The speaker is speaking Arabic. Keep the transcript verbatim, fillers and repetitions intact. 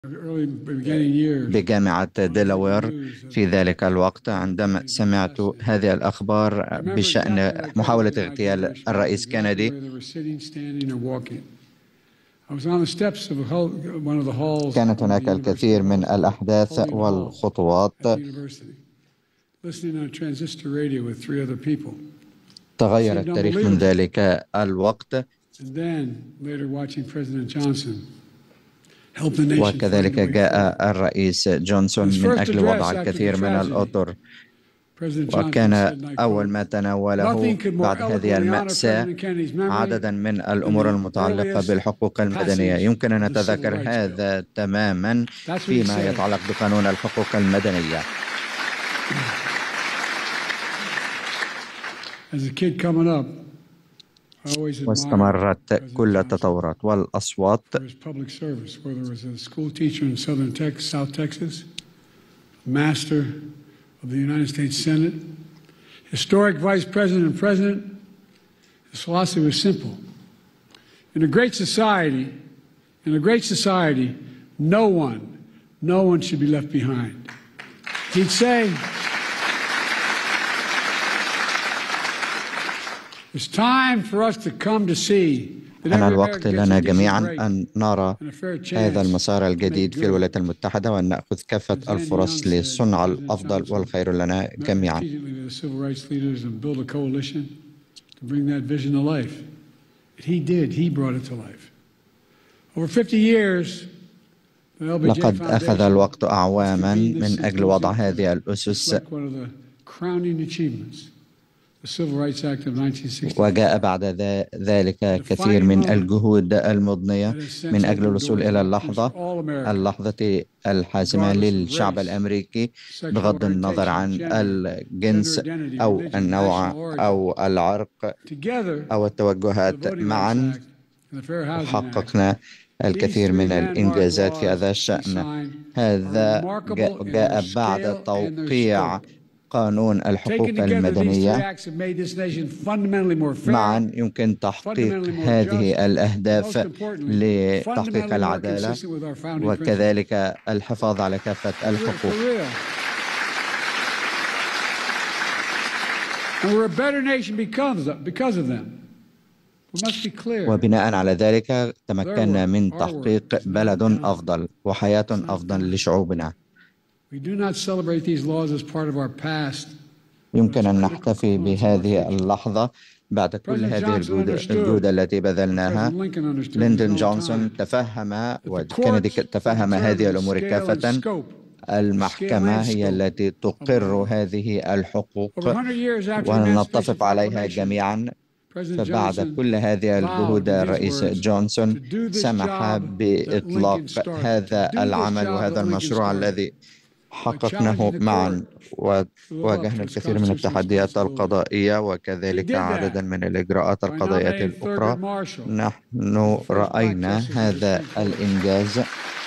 بجامعة ديلاوير في ذلك الوقت عندما سمعت هذه الأخبار بشأن محاولة اغتيال الرئيس كينيدي. كانت هناك الكثير من الأحداث والخطوات. تغير التاريخ من ذلك الوقت، وكذلك جاء الرئيس جونسون من أجل وضع الكثير من الأطر، وكان أول ما تناوله بعد هذه المأساة عددا من الأمور المتعلقة بالحقوق المدنية. يمكن أن نتذكر هذا تماما فيما يتعلق بقانون الحقوق المدنية. واستمرت كل التطورات والأصوات. of the United States Senate, historic Vice President and President. His philosophy was simple. In a great society, in a great society, no one, no one should be left behind. He'd say, it's time for us to come to see. أن الوقت لنا جميعا أن نرى هذا المسار الجديد في الولايات المتحدة وأن نأخذ كافة الفرص لصنع الأفضل والخير لنا جميعا. لقد أخذ الوقت أعواما من أجل وضع هذه الأسس، وجاء بعد ذلك كثير من الجهود المضنية من أجل الوصول إلى اللحظة اللحظة الحاسمة للشعب الأمريكي، بغض النظر عن الجنس أو النوع أو العرق أو التوجهات. معا حققنا الكثير من الإنجازات في هذا الشأن. هذا جاء بعد توقيع قانون الحقوق المدنية. معا يمكن تحقيق هذه الأهداف لتحقيق العدالة وكذلك الحفاظ على كافة الحقوق. وبناء على ذلك تمكنا من تحقيق بلد أفضل وحياة أفضل لشعوبنا. يمكن أن نحتفي بهذه اللحظة بعد كل هذه الجهود التي بذلناها. ليندون جونسون تفهم وكينيدي تفهم هذه الأمور كافة. المحكمة هي التي تقر هذه الحقوق ونتفق عليها جميعا. فبعد كل هذه الجهود الرئيس جونسون سمح بإطلاق هذا العمل وهذا المشروع الذي حققناه معا. وواجهنا الكثير من التحديات القضائية وكذلك عددا من الإجراءات القضائية الأخرى. نحن رأينا هذا الإنجاز